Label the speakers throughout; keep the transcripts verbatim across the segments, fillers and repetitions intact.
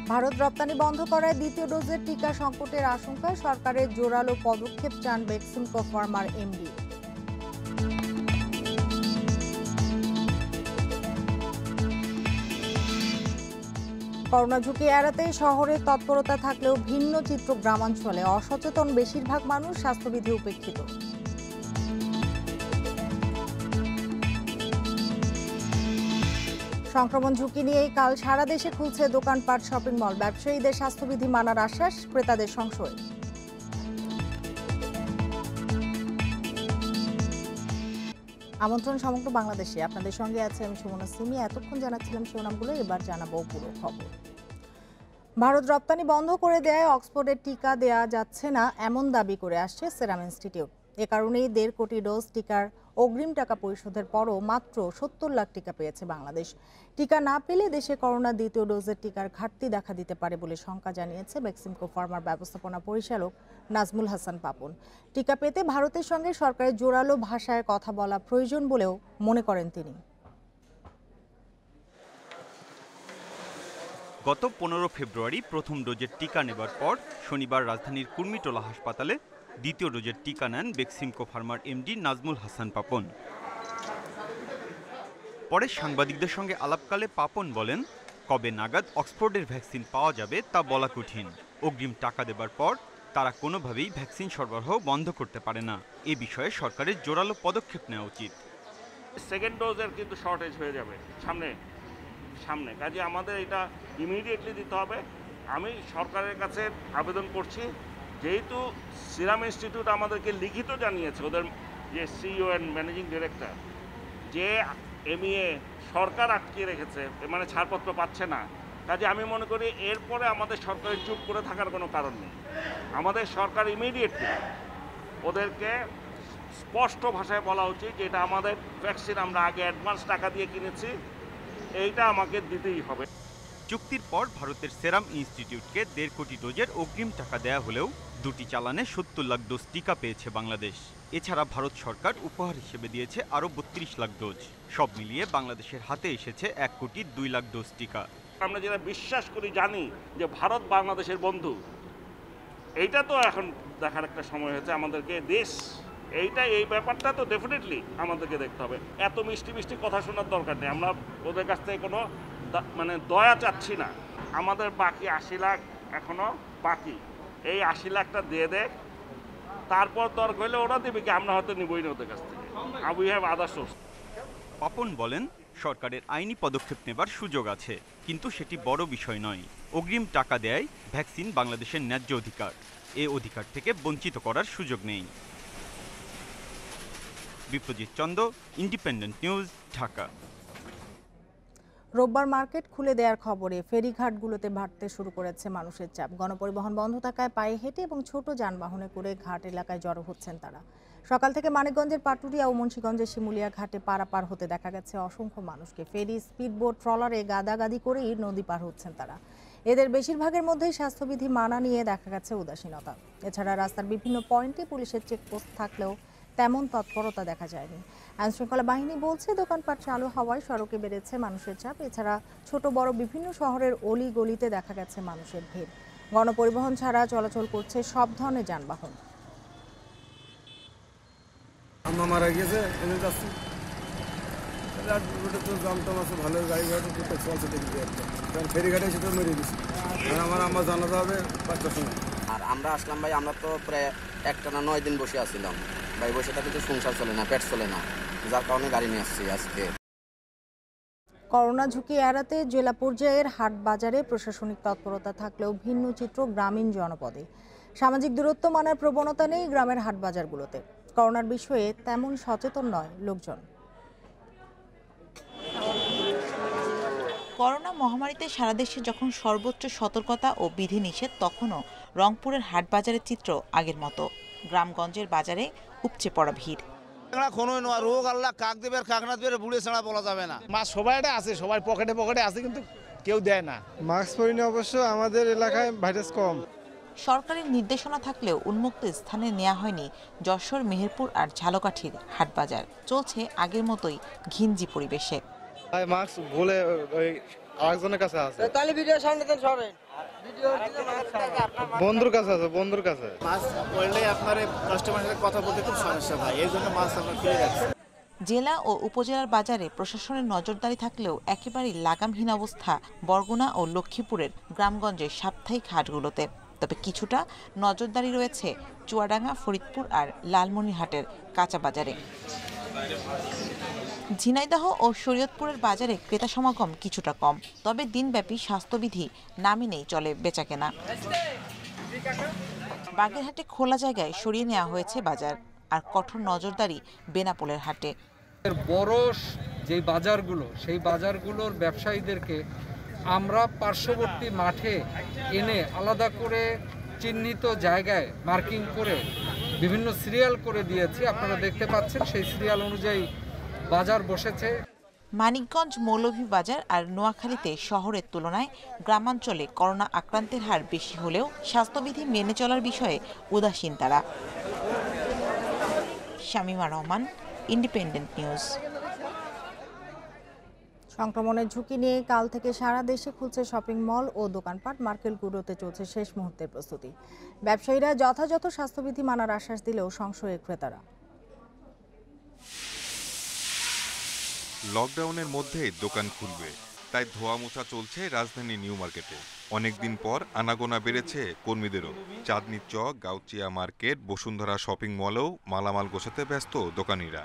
Speaker 1: ভারত রপ্তানি বন্ধ করায় দ্বিতীয় ডোজের টিকা সংকটের আশঙ্কায় সরকারের জোরালো পদক্ষেপ চান বেক্সিমকো ফার্মার এমডি। করোনা ঝুঁকি এড়াতে শহরে তৎপরতা থাকলেও ভিন্ন চিত্র গ্রামাঞ্চলে। অসচেতন বেশিরভাগ মানুষ, স্বাস্থ্যবিধি উপেক্ষিত। সংক্রমণ ঝুঁকি নিয়েই কাল সারা দেশে খুলছে দোকানপাট, শপিং মল। ব্যবসায়ীদের স্বাস্থ্যবিধি মানার আশ্বাস, ক্রেতাদের সংশয়। আমন্ত্রণ সমগ্র বাংলাদেশে, আপনাদের সঙ্গে আছে আমি সুমনা সিমি। এতক্ষণ জানাচ্ছিলাম শিরোনামগুলো, এবার জানাবো পুরো খবর। ভারত রপ্তানি বন্ধ করে দেয় অক্সফোর্ডের টিকা দেয়া যাচ্ছে না এমন দাবি করে আসছে সেরাম ইনস্টিটিউট। এ কারণেই দেড় কোটি ডোজ টিকার অগ্রিম টাকা পরিশোধের পরও মাত্র সত্তর লাখ টিকা পেয়েছে বাংলাদেশ। টিকা না পেলে দেশে করোনা দ্বিতীয় ডোজের টিকার ঘাটতি দেখা দিতে পারে বলে শঙ্কা জানিয়েছে বেক্সিমকো ফার্মার ব্যবস্থাপনা পরিচালক নাজমুল হাসান পাপন। টিকা পেতে ভারতের সঙ্গে সরকারের জোরালো ভাষায় কথা বলা প্রয়োজন বলেও মনে করেন তিনি।
Speaker 2: গত পনেরো ফেব্রুয়ারি প্রথম ডোজের টিকা নেবার পর শনিবার রাজধানীর কুর্মিটোলা হাসপাতালে দ্বিতীয় ডোজের টিকা নেন বেক্সিমকো ফার্মার এমডি নাজমুল হাসান পাপন। পরে সাংবাদিকদের সঙ্গে আলাপকালে পাপন বলেন, কবে নাগাদ অক্সফোর্ডের ভ্যাকসিন পাওয়া যাবে তা বলা কঠিন। অগ্রিম টাকা দেবার পর তারা কোনোভাবেই ভ্যাকসিন সরবরাহ বন্ধ করতে পারে না। এ বিষয়ে সরকারের জোরালো পদক্ষেপ নেওয়া উচিত।
Speaker 3: সেকেন্ড ডোজের কিন্তু শর্টেজ হয়ে যাবে সামনে সামনে কাজে আমাদের এটা ইমিডিয়েটলি দিতে হবে। আমি সরকারের কাছে আবেদন করছি, যেহেতু সিরাম ইনস্টিটিউট আমাদেরকে লিখিত জানিয়েছে, ওদের যে সিইও অ্যান্ড ম্যানেজিং ডিরেক্টর, যে এমইএ সরকার আটকে রেখেছে, মানে ছাড়পত্র পাচ্ছে না। কাজে আমি মনে করি এরপরে আমাদের সরকারের চুপ করে থাকার কোনো কারণ নেই। আমাদের সরকার ইমিডিয়েটলি ওদেরকে স্পষ্ট ভাষায় বলা উচিত যে এটা আমাদের ভ্যাকসিন, আমরা আগে অ্যাডভান্স টাকা দিয়ে কিনেছি, এইটা আমাকে দিতেই হবে।
Speaker 2: চুক্তির পর ভারতের সেরাম ইনস্টিটিউটকে দেড় কোটি ডোজের অগ্রিম টাকা দেয়া হলেও দুটি চালানে সত্তর লাখ ডোজ টিকা পেয়েছে বাংলাদেশ। এছাড়া ভারত সরকার উপহার হিসেবে দিয়েছে আরও বত্রিশ লাখ ডোজ। সব মিলিয়ে বাংলাদেশের হাতে এসেছে এক কোটি দুই লাখ ডোজ টিকা।
Speaker 3: আমরা যেটা বিশ্বাস করি, জানি যে ভারত বাংলাদেশের বন্ধু, এইটা তো এখন দেখার একটা সময় হয়েছে আমাদেরকে। দেশ এইটা এই ব্যাপারটা তো ডেফিনেটলি আমাদেরকে দেখতে হবে। এত মিষ্টি মিষ্টি কথা শোনার দরকার নেই। আমরা ওদের কাছ থেকে কোনো মানে দয়া চাচ্ছি না। আমাদের বাকি আশি লাখ এখনো বাকি, এই আশি লাখটা দিয়ে দেয়, তারপর দরকার হলে ওরা দেবে কি, আমরা হয়তো নিবই না ওদের কাছ থেকে। We have other source.
Speaker 2: Papon বলেন, সরকারের আইনি পদক্ষেপ নেবার সুযোগ আছে, কিন্তু সেটি বড় বিষয় নয়। অগ্রিম টাকা দেয় ভ্যাকসিন বাংলাদেশের ন্যায্য অধিকার। এ অধিকার থেকে বঞ্চিত করার সুযোগ নেই। Biprajit Chanda, independent news, Dhaka.
Speaker 1: রোববার মার্কেট খুলে দেওয়ার খবরে ফেরিঘাটগুলোতে বাড়তে শুরু করেছে মানুষের চাপ। গণপরিবহন বন্ধ থাকায় পায়ে হেঁটে এবং ছোট যানবাহনে করে ঘাট এলাকায় জড়ো হচ্ছেন তারা। সকাল থেকে মানিকগঞ্জের পাটুরিয়া ও মুন্সিগঞ্জের শিমুলিয়া ঘাটে পারাপার হতে দেখা গেছে অসংখ্য মানুষকে। ফেরি, স্পিডবোট, ট্রলারে গাদাগাদি করেই নদী পার হচ্ছেন তারা। এদের বেশিরভাগের মধ্যেই স্বাস্থ্যবিধি মানা নিয়ে দেখা গেছে উদাসীনতা। এছাড়া রাস্তার বিভিন্ন পয়েন্টে পুলিশের চেকপোস্ট থাকলেও তেমন তৎপরতা দেখা যায়নি। আইনশৃঙ্খলা বাহিনী বলছে, দোকানপাট চালু হওয়ায় সড়কে বেড়েছে মানুষের চাপ। এছাড়া ছোট বড় বিভিন্ন শহরের অলি গলিতে দেখা গেছে মানুষের ভিড়। গণপরিবহন ছাড়া চলাচল করছে সব ধরনের যানবাহন।
Speaker 4: আম্মা মারা গিয়েছে, যাচ্ছি ভালো গাড়ি ঘাটে চলছে দেখি, কারণ ফেরিঘাটে এসে তো মেরে দিচ্ছি। আমার আম্মা জানাতে হবে পাঁচটার সময়।
Speaker 5: আর আমরা আসলাম ভাই, আমরা তো প্রায় একটা না নয় দিন বসে আসছিলাম ভাই। বসে থাকলে তো সংসার চলে না, পেট চলে না, যার কারণে গাড়ি নিয়ে আসছি আজকে।
Speaker 1: করোনা ঝুঁকি এড়াতে জেলা পর্যায়ের হাট বাজারে প্রশাসনিক তৎপরতা থাকলেও ভিন্ন চিত্র গ্রামীণ জনপদে। সামাজিক দূরত্ব মানার প্রবণতা নেই গ্রামের হাট বাজারগুলোতে। করোনার বিষয়ে তেমন সচেতন নয় লোকজন।
Speaker 6: করোনা মহামারীতে সারা দেশে যখন সর্বোচ্চ সতর্কতা ও বিধিনিষেধ, তখনও রংপুরের হাট বাজারের চিত্র আগের মতো। গ্রামগঞ্জের বাজারে উপচে পড়া ভিড়।
Speaker 7: রোগ আল্লাহ কাক দেবে কাক না দেবে বুড়ে ছাড়া বলা যাবে না। মা সবাইটা আছে, সবাই পকেটে পকেটে আছে, কিন্তু কেউ দেয় না।
Speaker 4: মাস্ক পরিনি অবশ্য আমাদের এলাকায় ভাইরাস কম।
Speaker 6: সরকারের নির্দেশনা থাকলেও উন্মুক্ত স্থানে নেওয়া হয়নি যশোর, মেহেরপুর আর ঝালকাঠির হাটবাজার। চলছে আগের মতোই ঘিঞ্জি পরিবেশে।
Speaker 8: ভাই মাস্ক ভুলে ওই আরেকজনের কাছে আছে,
Speaker 9: তাহলে ভিডিও সামনে দেন সরেন, ভিডিও
Speaker 8: বন্ধুর কাছে আছে, বন্ধুর কাছে।
Speaker 10: মাস্ক পরলে আপনার কাস্টমারের সাথে কথা বলতে খুব সমস্যা ভাই, এই জন্য মাস্ক আমরা খুলে রাখছি।
Speaker 6: জেলা ও উপজেলার বাজারে প্রশাসনের নজরদারি থাকলেও একেবারেই লাগামহীন অবস্থা বরগুনা ও লক্ষ্মীপুরের গ্রামগঞ্জের সাপ্তাহিক হাটগুলোতে। তবে কিছুটা নজরদারি রয়েছে চুয়াডাঙ্গা, ফরিদপুর আর লালমনিরহাটের কাঁচা বাজারে। ঝিনাইদহ ও শরীয়তপুরের বাজারে ক্রেতা সমাগম কিছুটা কম, তবে দিনব্যাপী স্বাস্থ্যবিধি না মেনেই চলে বেচাকেনা। বাগেরহাটে খোলা জায়গায় সরিয়ে নেওয়া হয়েছে বাজার, আর কঠোর নজরদারি বেনাপোলের হাটে।
Speaker 11: বড় যে বাজারগুলো, সেই বাজারগুলোর ব্যবসায়ীদেরকে আমরা পার্শ্ববর্তী মাঠে এনে আলাদা করে চিহ্নিত জায়গায় মার্কিং করে বিভিন্ন সিরিয়াল করে দিয়েছি। আপনারা দেখতে পাচ্ছেন সেই সিরিয়াল অনুযায়ী বাজার বসেছে।
Speaker 6: মানিকগঞ্জ, মৌলভীবাজার আর নোয়াখালীতে শহরের তুলনায় গ্রামাঞ্চলে করোনা আক্রান্তের হার বেশি হলেও স্বাস্থ্যবিধি মেনে চলার বিষয়ে উদাসীন তারা। Shamima Rahman, independent news.
Speaker 1: সংক্রমণের ঝুঁকি নিয়ে কাল থেকে সারা দেশে খুলছে শপিং মল ও দোকানপাট। মার্কেটগুলোতে চলছে শেষ মুহূর্তের প্রস্তুতি। ব্যবসায়ীরা যথাযথ স্বাস্থ্যবিধি মানার আশ্বাস দিলেও সংশয়ে ক্রেতারা।
Speaker 12: লকডাউনের মধ্যেই দোকান খুলবে, তাই ধোয়া মোছা চলছে রাজধানী নিউ মার্কেটে। অনেকদিন পর আনাগোনা বেড়েছে কর্মীদেরও। চাঁদনী চক, গাউচিয়া মার্কেট, বসুন্ধরা শপিং মলেও মালামাল গোছাতে ব্যস্ত দোকানিরা।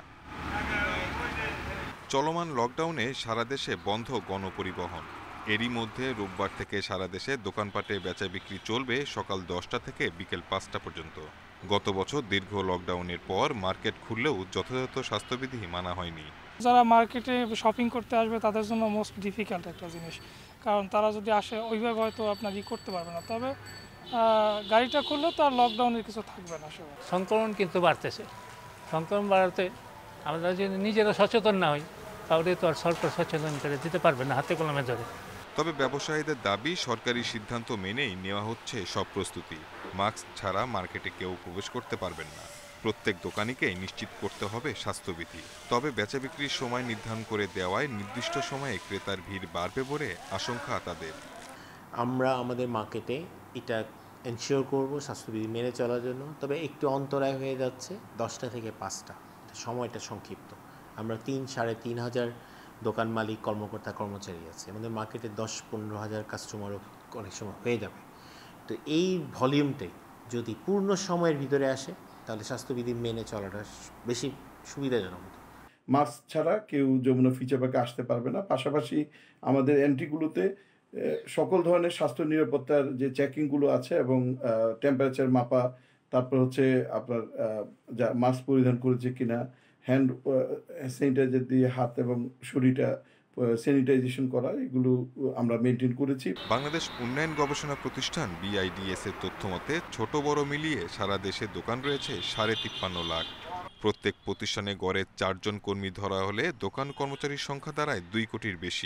Speaker 12: চলমান লকডাউনে সারা দেশে বন্ধ গণপরিবহন। এরই মধ্যে রোববার থেকে সারা দেশে দোকানপাটে বেচা বিক্রি চলবে সকাল দশটা থেকে বিকেল পাঁচটা পর্যন্ত। গত বছর দীর্ঘ লকডাউনের পর মার্কেট খুললেও যথাযথ স্বাস্থ্যবিধি মানা হয়নি।
Speaker 13: যারা মার্কেটে শপিং করতে আসবে তাদের জন্য মোস্ট ডিফিকাল্ট একটা জিনিস, কারণ তারা যদি আসে ওইভাবে হয়তো আপনার ই করতে পারবে না। তবে গাড়িটা খুললে তো আর লকডাউনের কিছু থাকবে না।
Speaker 14: সংক্রমণ কিন্তু বাড়তেছে, সংক্রমণ বাড়াতে আমরা যদি নিজেরা সচেতন না হই তাহলে তো আর সরকার সচেতন করে দিতে পারবে না হাতে কলমে ধরে।
Speaker 12: তবে ব্যবসায়ীদের দাবি, সরকারি সিদ্ধান্ত মেনেই নেওয়া হচ্ছে সব প্রস্তুতি। মাস্ক ছাড়া মার্কেটে কেউ প্রবেশ করতে পারবেন না। প্রত্যেক দোকানিকেই নিশ্চিত করতে হবে স্বাস্থ্যবিধি। তবে বেচা বিক্রির সময় নির্ধারণ করে দেওয়ায় নির্দিষ্ট সময়ে ক্রেতার ভিড় বাড়বে বলে আশঙ্কা তাদের।
Speaker 15: আমরা আমাদের মার্কেটে এটা এনশিওর করব স্বাস্থ্যবিধি মেনে চলার জন্য। তবে একটু অন্তরায় হয়ে যাচ্ছে, দশটা থেকে পাঁচটা সময়টা সংক্ষিপ্ত। আমরা তিন সাড়ে তিন হাজার দোকান মালিক, কর্মকর্তা, কর্মচারী আছে আমাদের মার্কেটে। দশ পনেরো হাজার কাস্টমারও অনেক সময় হয়ে যাবে। তো এই ভলিউমটাই যদি পূর্ণ সময়ের ভিতরে আসে তাহলে স্বাস্থ্যবিধি মেনে চলাটা বেশি সুবিধাজনক।
Speaker 16: মাস্ক ছাড়া কেউ যমুনা ফিচার পার্কে আসতে পারবে না। পাশাপাশি আমাদের এন্ট্রিগুলোতে সকল ধরনের স্বাস্থ্য নিরাপত্তার যে চেকিংগুলো আছে এবং টেম্পারেচার মাপা, তারপর হচ্ছে আপনার যা মাস্ক পরিধান করেছে কিনা, হ্যান্ড স্যানিটাইজার দিয়ে হাত এবং শরীরটা স্যানিটাইজেশন করা, এগুলো আমরা মেনটেন করেছি।
Speaker 12: বাংলাদেশ উন্নয়ন গবেষণা প্রতিষ্ঠান বিআইডিএস এর তথ্য মতে ছোট বড় মিলিয়ে সারা দেশে দোকান রয়েছে সাড়ে তিপ্পান্ন লাখ। প্রত্যেক প্রতিষ্ঠানে গড়ে চারজন কর্মী ধরা হলে দোকান কর্মচারীর সংখ্যা দাঁড়ায় দুই কোটির বেশি।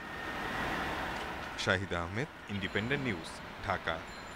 Speaker 12: Shahid Ahmed, independent news, Dhaka.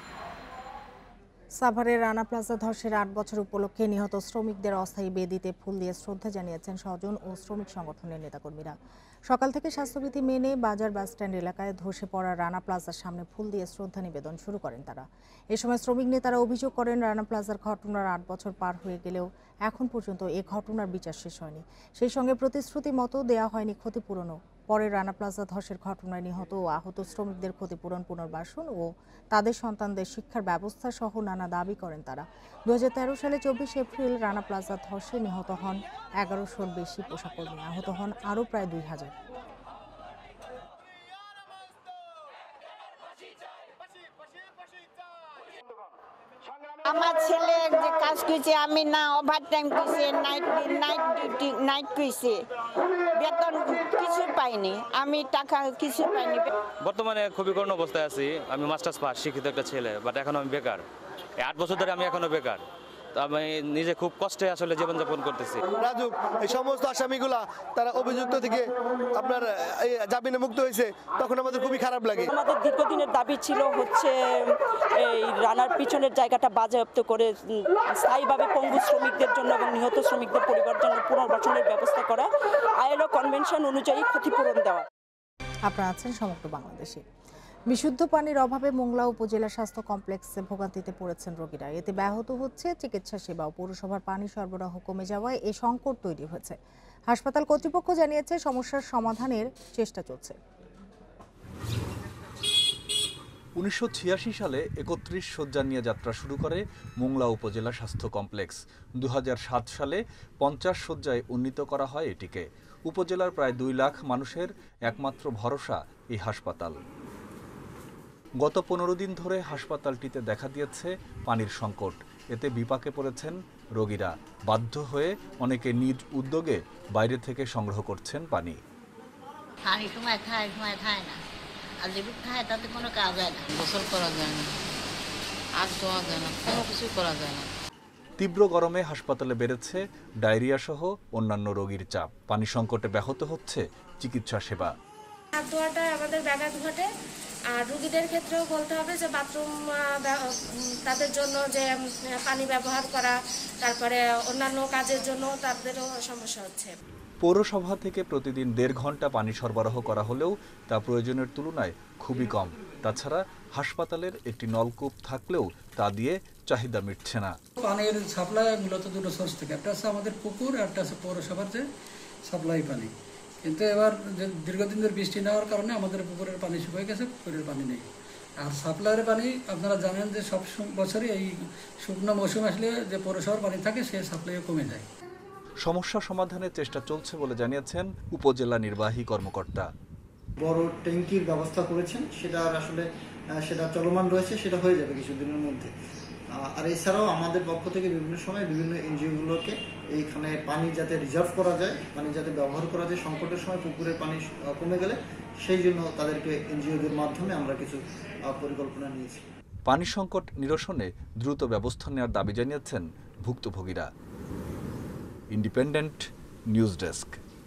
Speaker 1: সাভারের রানা প্লাজা ধসের আট বছর উপলক্ষে নিহত শ্রমিকদের অস্থায়ী বেদিতে ফুল দিয়ে শ্রদ্ধা জানিয়েছেন স্বজন ও শ্রমিক সংগঠনের নেতাকর্মীরা। সকাল থেকে স্বাস্থ্যবিধি মেনে বাজার বাসস্ট্যান্ড এলাকায় ধসে পড়া রানা প্লাজার সামনে ফুল দিয়ে শ্রদ্ধা নিবেদন শুরু করেন তারা। এ সময় শ্রমিক নেতারা অভিযোগ করেন, রানা প্লাজার ঘটনার আট বছর পার হয়ে গেলেও এখন পর্যন্ত এ ঘটনার বিচার শেষ হয়নি। সেই সঙ্গে প্রতিশ্রুতি মতো দেওয়া হয়নি ক্ষতিপূরণও। পরে রানা প্লাজা ধসের ঘটনায় নিহত ও আহত শ্রমিকদের ক্ষতিপূরণ, পুনর্বাসন ও তাদের সন্তানদের শিক্ষার ব্যবস্থা সহ নানা দাবি করেন তারা। দু হাজার তেরো সালে চব্বিশে এপ্রিল রানা প্লাজা ধসে নিহত হন এগারোশোর বেশি পোশাককর্মী, আহত হন আরও প্রায় দুই হাজার।
Speaker 17: আমার ছেলে যে কাজ করছে, আমি না ওভার টাইম করছে, নাইট নাইট ডিউটি নাইট করছে, বেতন কিছু পাইনি, আমি টাকা কিছু পাইনি।
Speaker 18: বর্তমানে খুবই করুণ অবস্থায় আছি। আমি মাস্টার্স পাস, শিক্ষিত একটা ছেলে, বাট এখন আমি বেকার। আট বছর ধরে আমি এখনো বেকার। আমি নিজে খুব কষ্টে আসলে জীবনযাপন করতেছি।
Speaker 19: রাজুক এই সমস্ত আসামিগুলা তারা অভিযুক্ত থেকে আপনার জামিনে মুক্ত হয়েছে, তখন আমাদের খুবই খারাপ লাগে।
Speaker 20: আমাদের দীর্ঘদিনের দাবি ছিল হচ্ছে এই রানার পিছনের জায়গাটা বাজেয়াপ্ত করে স্থায়ীভাবে পঙ্গু শ্রমিকদের জন্য এবং নিহত শ্রমিকদের পরিবার জন্য পুনর্বাসনের ব্যবস্থা করা, আইএলও কনভেনশন অনুযায়ী ক্ষতিপূরণ দেওয়া।
Speaker 1: আপনারা আছেন সমগ্র বাংলাদেশে। বিশুদ্ধ পানির অভাবে মোংলা উপজেলা স্বাস্থ্য কমপ্লেক্সে ভোগান্তিতে পড়েছেন রোগীরা। এতে ব্যাহত হচ্ছে চিকিৎসা সেবা ও পৌরসভার পানি সরবরাহ কমে যাওয়ায় এ সংকট তৈরি হয়েছে। হাসপাতাল কর্তৃপক্ষ জানিয়েছে সমস্যার সমাধানের চেষ্টা চলছে।
Speaker 21: উনিশশো ছিয়াশি সালে একত্রিশ শয্যা নিয়ে যাত্রা শুরু করে মোংলা উপজেলা স্বাস্থ্য কমপ্লেক্স। দু হাজার সাত সালে পঞ্চাশ শয্যায় উন্নীত করা হয় এটিকে। উপজেলার প্রায় দুই লাখ মানুষের একমাত্র ভরসা এই হাসপাতাল। গত পনেরো দিন ধরে হাসপাতালটিতে দেখা দিয়েছে পানির সংকট। এতে বিপাকে পড়েছেন রোগীরা। বাধ্য হয়ে অনেকে নিজ উদ্যোগে বাইরে থেকে সংগ্রহ করছেন পানি।
Speaker 22: পানি সময় খায় সময় খায় না, আর যেটুকু খায় তাতে কোনো কাজ হয় না, গোসল করা যায় না, আর ধোয়া যায় না, কোনো কিছু করা যায় না।
Speaker 21: তীব্র গরমে হাসপাতালে বেড়েছে ডায়রিয়া সহ অন্যান্য রোগীর চাপ। পানি সংকটে ব্যাহত হচ্ছে চিকিৎসা সেবা।
Speaker 23: হাত ধোয়াটা আমাদের ব্যাঘাত ঘটে। আর রোগীদের ক্ষেত্রেও বলতে হবে যে বাথরুম তাদের জন্য যে পানি ব্যবহার করা, তারপরে অন্যান্য কাজের জন্য তাদেরও সমস্যা হচ্ছে।
Speaker 21: পৌরসভা থেকে প্রতিদিন দেড় ঘন্টা পানি সরবরাহ করা হলেও তা প্রয়োজনের তুলনায় খুবই কম। তাছাড়া হাসপাতালের একটি নলকূপ থাকলেও তা দিয়ে চাহিদা মিটছে না।
Speaker 24: পানির সাপ্লাই মূলত দুটো সোর্স থেকে, একটা আছে আমাদের পুকুর, একটা আছে পৌরসভার যে সাপ্লাই পানি। কিন্তু এবার দীর্ঘদিন ধরে বৃষ্টি নেওয়ার কারণে আমাদের পুকুরের পানি শুকিয়ে গেছে, পুকুরের পানি নেই। আর সাপ্লাইয়ের পানি আপনারা জানেন যে সব বছরই এই শুকনো মৌসুম আসলে যে পৌরসভার পানি থাকে সে সাপ্লাইও কমে যায়।
Speaker 21: সমস্যা সমাধানের চেষ্টা চলছে বলে জানিয়েছেন উপজেলা নির্বাহী কর্মকর্তা।
Speaker 25: বড় ট্যাঙ্কির ব্যবস্থা করেছেন, সেটা আসলে সেটা চলমান রয়েছে, সেটা হয়ে যাবে কিছুদিনের মধ্যে। আর এছাড়াও আমাদের পক্ষ থেকে বিভিন্ন সময় বিভিন্ন এনজিওগুলোকে এইখানে পানি যাতে রিজার্ভ করা যায়, পানি যাতে ব্যবহার করা যায় সংকটের সময়, পুকুরের পানি কমে গেলে সেই জন্য তাদেরকে এনজিওদের মাধ্যমে আমরা কিছু পরিকল্পনা নিয়েছি।
Speaker 21: পানি সংকট নিরসনে দ্রুত ব্যবস্থা নেওয়ার দাবি জানিয়েছেন ভুক্তভোগীরা। Independent news desk.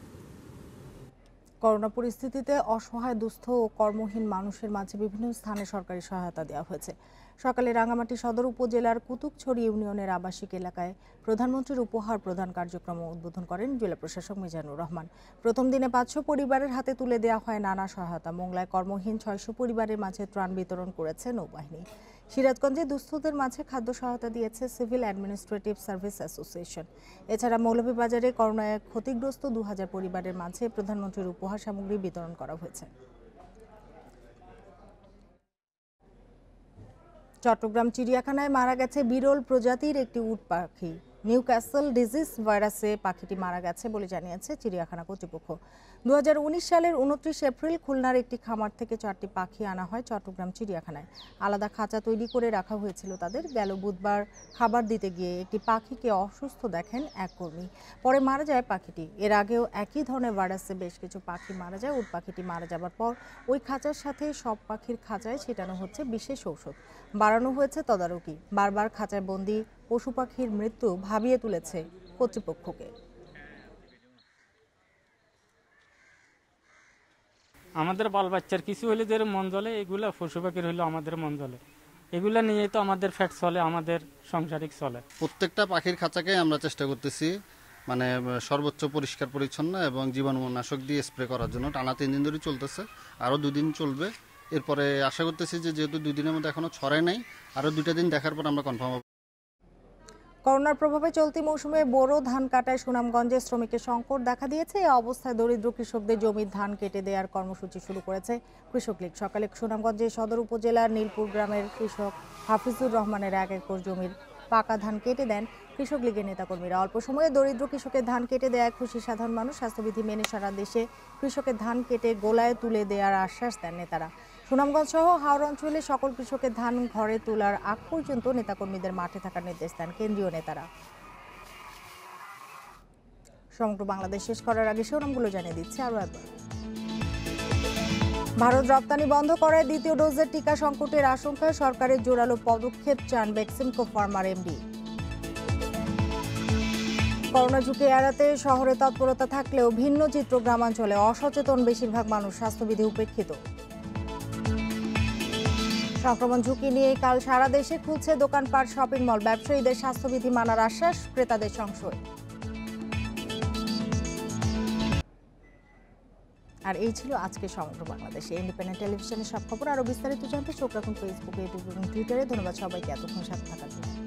Speaker 1: করোনা পরিস্থিতিতে অসহায় দুস্থ ও কর্মহীন মানুষের মাঝে বিভিন্ন স্থানে সরকারি সহায়তা দেওয়া হয়েছে। সকালে রাঙামাটি সদর উপজেলার কুতুবছড়ি ইউনিয়নের আবাসিক এলাকায় প্রধানমন্ত্রীর উপহার প্রদান কার্যক্রম উদ্বোধন করেন জেলা প্রশাসক মিজানুর রহমান। প্রথম দিনে পাঁচশো পরিবারের হাতে তুলে দেওয়া হয় নানা সহায়তা। মোংলায় কর্মহীন ছয়শো পরিবারের মাঝে ত্রাণ বিতরণ করেছে নৌবাহিনী। সিরাজগঞ্জে দুস্থদের মাঝে খাদ্য সহায়তা দিয়েছে সিভিল অ্যাডমিনিস্ট্রেটিভ সার্ভিস অ্যাসোসিয়েশন। এছাড়া মৌলভীবাজারে করোনায় ক্ষতিগ্রস্ত দু হাজার পরিবারের মাঝে প্রধানমন্ত্রীর উপহার সামগ্রী বিতরণ করা হয়েছে। চট্টগ্রাম চিড়িয়াখানায় মারা গেছে বিরল প্রজাতির একটি উট পাখি। নিউক্যাসল ডিজিজ ভাইরাসে পাখিটি মারা গেছে বলে জানিয়েছে চিড়িয়াখানা কর্তৃপক্ষ। দু হাজার উনিশ সালের উনত্রিশ এপ্রিল খুলনার একটি খামার থেকে চারটি পাখি আনা হয় চট্টগ্রাম চিড়িয়াখানায়। আলাদা খাঁচা তৈরি করে রাখা হয়েছিল তাদের। গেল বুধবার খাবার দিতে গিয়ে একটি পাখিকে অসুস্থ দেখেন এক কর্মী, পরে মারা যায় পাখিটি। এর আগেও একই ধরনের ভাইরাসে বেশ কিছু পাখি মারা যায়। উট পাখিটি মারা যাবার পর ওই খাঁচার সাথে সব পাখির খাঁচায় ছিটানো হচ্ছে বিশেষ ঔষধ। বাড়ানো হয়েছে তদারকি। বারবার খাঁচায় বন্দি পশু পাখির মৃত্যু ভাবিয়ে তুলেছে কর্তৃপক্ষকে।
Speaker 26: আমাদের বাল বাচ্চার কিছু হলে যে মন জ্বলে, এগুলা পশু পাখির হইলেও আমাদের মন জ্বলে। এগুলা নিয়ে তো আমাদের ফ্যাট চলে, আমাদের সাংসারিক চলে।
Speaker 10: প্রত্যেকটা পাখির খাঁচাকে আমরা চেষ্টা করতেছি মানে সর্বোচ্চ পরিষ্কার পরিচ্ছন্ন এবং জীবাণুনাশক দিয়ে স্প্রে করার জন্য। টানা তিন দিন ধরে চলতেছে, আরও দুদিন চলবে। এরপরে আশা করতেছি যে যেহেতু দুই দিনের মধ্যে এখনো ছড়ায় নাই, আরও দুইটা দিন দেখার পর আমরা কনফার্ম হব।
Speaker 1: করোনার প্রভাবে চলতি মৌসুমে বোরো ধান কাটায় সুনামগঞ্জে শ্রমিকের সংকট দেখা দিয়েছে। এই অবস্থায় দরিদ্র কৃষকদের জমির ধান কেটে দেওয়ার কর্মসূচি শুরু করেছে কৃষক লীগ। সকালে সুনামগঞ্জে সদর উপজেলার নীলপুর গ্রামের কৃষক হাফিজুর রহমানের এক একর জমির পাকা ধান কেটে দেন কৃষক লীগের নেতাকর্মীরা। অল্প সময়ে দরিদ্র কৃষকের ধান কেটে দেওয়ায় খুশি সাধারণ মানুষ। স্বাস্থ্যবিধি মেনে সারা দেশে কৃষকের ধান কেটে গোলায় তুলে দেওয়ার আশ্বাস দেন নেতারা। সুনামগঞ্জ সহ হাওড়া অঞ্চলে সকল কৃষকের ধান ঘরে তোলার আগ পর্যন্ত নেতাকর্মীদের মাঠে থাকার নির্দেশ দেন কেন্দ্রীয় নেতারা। সমগ্র বাংলাদেশ শেষ করার আগে শিরোনামগুলো জানিয়ে দিচ্ছে আরও একবার। ভারত রপ্তানি বন্ধ করায় দ্বিতীয় ডোজের টিকা সংকটের আশঙ্কায় সরকারের জোরালো পদক্ষেপ চান বেক্সিমকো ফার্মার এমডি। করোনা ঝুঁকি এড়াতে শহরে তৎপরতা থাকলেও ভিন্ন চিত্র গ্রামাঞ্চলে অসচেতন বেশিরভাগ মানুষ স্বাস্থ্যবিধি উপেক্ষিত। সংক্রমণ ঝুঁকি নিয়ে কাল সারা দেশে খুলছে দোকানপাট, শপিং মল। ব্যবসায়ীদের স্বাস্থ্যবিধি মানার আশ্বাস, ক্রেতাদের সংশয়। আর এই ছিল আজকে সমগ্র বাংলাদেশে ইন্ডিপেন্ডেন্ট টেলিভিশনের সব খবর। আরও বিস্তারিত জানতে চোখ রাখুন ফেসবুকে, ইউটিউব এবং টুইটারে। ধন্যবাদ সবাইকে এতক্ষণ সাথে থাকার জন্য।